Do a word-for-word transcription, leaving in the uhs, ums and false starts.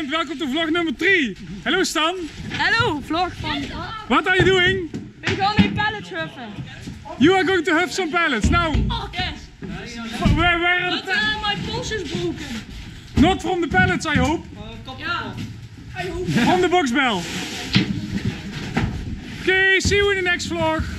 friend, welcome to vlog number three. Hello Stan. Hello, vlog van... What are you doing? We gaan nu pallets huffen. You are going to have some pallets. Now, Yes. where, where are the But uh, my pulse is broken. Not from the pallets, I hope. Ja. I hope. From the box bell. Okay, see you in the next vlog.